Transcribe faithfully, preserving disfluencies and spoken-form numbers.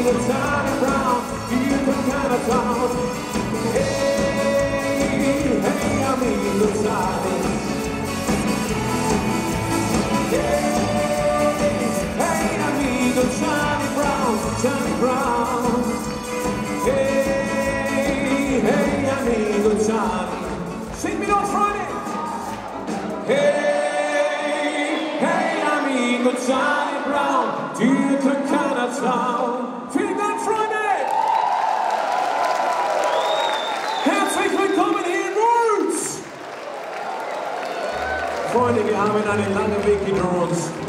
amigo Charlie Brown, hier von Chinatown. Hey, hey, amigo Charlie. Hey, hey, amigo Charlie Brown, Charlie Brown. Hey, hey, amigo Charlie. Sing me noch, Freunde. Hey, hey, amigo Charlie Brown, hier von Chinatown. Vielen Dank, Freunde. Herzlich willkommen hier in Wurzer. Freunde, wir haben einen langen Weg hinter uns.